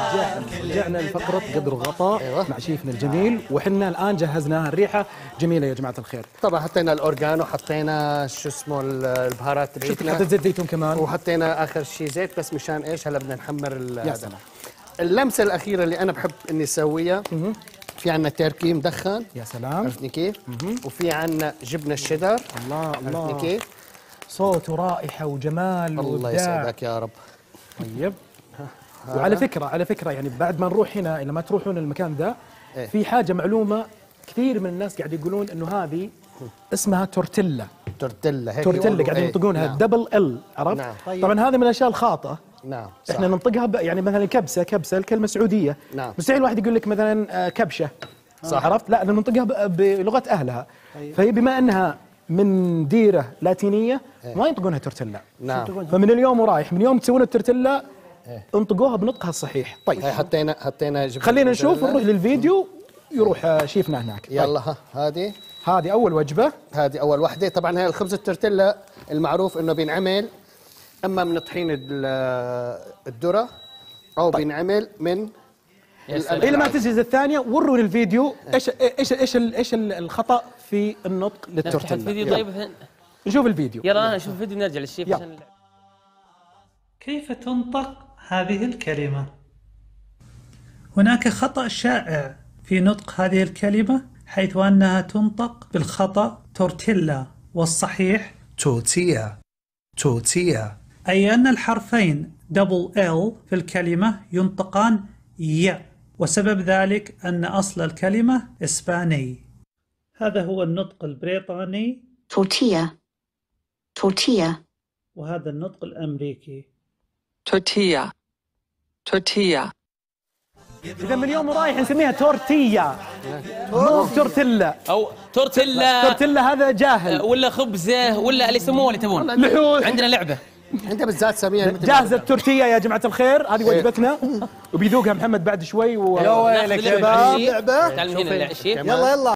رجعنا لفقرة قدر الغطاء. أيوة. مع شيفنا الجميل، وحنا الآن جهزناها. الريحة جميلة يا جماعة الخير. طبعا حطينا الاورجانو، حطينا شو اسمه البهارات شفت تبعتنا، حطيت زيت زيتون كمان، وحطينا اخر شيء زيت، بس مشان ايش؟ هلا بدنا نحمر يا سلام. اللمسه الاخيره اللي انا بحب اني اسويها، في عندنا تركي مدخن، يا سلام. عرفتني كيف؟ وفي عندنا جبنه الشيدر، الله عرفتني الله، كيف؟ صوت ورائحة وجمال الله وإبداع. يسعدك يا رب. طيب. وعلى فكرة يعني بعد ما نروح هنا، لما تروحون المكان ذا، إيه؟ في حاجة معلومة كثير من الناس قاعد يقولون إنه هذه اسمها تورتيلا. تورتيلا، هيك تورتيلا يقولوا. قاعدين إيه. ينطقونها نعم. دبل ال، عرفت؟ نعم. طبعا هذه من الأشياء الخاطئة. نعم صح. احنا ننطقها يعني مثلا كبسه الكلمه سعوديه. نعم. مستحيل واحد يقول لك مثلا كبشه. صح. عرفت؟ لا، ننطقها بلغه اهلها. فهي بما انها من ديره لاتينيه ما ينطقونها تورتيلا. نعم. فمن اليوم ورايح، من يوم تسوون التورتيلا انطقوها بنطقها الصحيح. طيب هي حطينا جبنه، خلينا نشوف ونروح للفيديو، يروح شيفنا هناك. يلا. ها هذه اول وجبه. هذه اول وحده. طبعا هي الخبز التورتيلا المعروف انه بينعمل اما من طحين الذره، او بينعمل من الى ما تجهز الثانيه وروني الفيديو. ايش الخطا في النطق للتورتيلا. الفيديو. طيب نشوف الفيديو. يلا انا اشوف الفيديو نرجع للشيف يلا. عشان كيف تنطق هذه الكلمة؟ هناك خطأ شائع في نطق هذه الكلمة، حيث أنها تنطق بالخطأ تورتيلا، والصحيح tortilla, tortilla, أي أن الحرفين دبل L في الكلمة ينطقان ي، وسبب ذلك أن أصل الكلمة إسباني. هذا هو النطق البريطاني tortilla, tortilla, وهذا النطق الأمريكي. tortilla, tortilla. اذا من اليوم ورايح نسميها تورتيا، مو تورتيلا. او تورتيلا. تورتيلا هذا جاهل. ولا خبزه ولا اللي يسموه اللي تبون. لحوس. عندنا لعبه. انت بالذات سميها جاهزه التورتيا يا جماعه الخير. هذه وجبتنا وبيذوقها محمد بعد شوي. يا ويلك يا شباب. لعبه. تعال من هنا الشيف. يلا